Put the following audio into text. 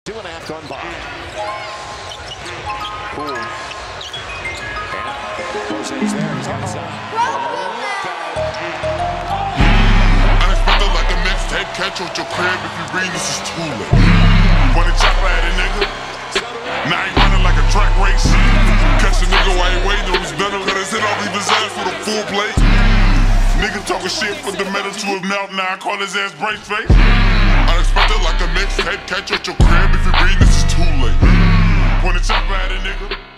2.5 gone by. Cool. And Jose's there. He's outside. Unexpected like a mixtape. Catch out your crib if you read this is too late. When the chopper at a nigga. Now he running like a track race. Catch a nigga while he waiting on his better. Cut his head off, leave his ass with a full plate. Nigga talking shit, put the metal to his mouth. Now I call his ass brace face. Unexpected like a mixtape. Catch out your crib if you read this is too late. When the chopper at a nigga.